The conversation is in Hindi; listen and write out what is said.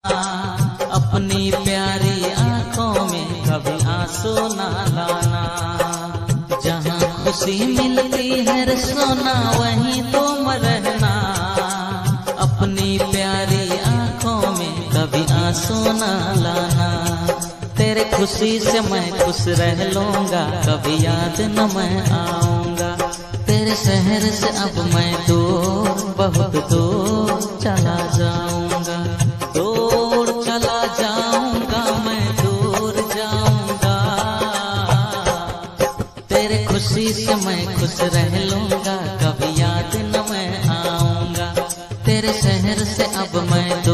अपनी प्यारी आंखों में कभी आंसू ना लाना। जहाँ खुशी मिलती है रे सोना वहीं तुम रहना। अपनी प्यारी आंखों में कभी आंसू ना लाना। तेरे खुशी से मैं खुश रह लूंगा, कभी याद न मैं आऊंगा। तेरे शहर से अब मैं दूर, बहुत दूर चला जाऊंगा। दूर चला जाऊंगा, मैं दूर जाऊंगा। तेरे खुशी से मैं खुश रह लूंगा, कभी याद न मैं आऊंगा। तेरे शहर से अब मैं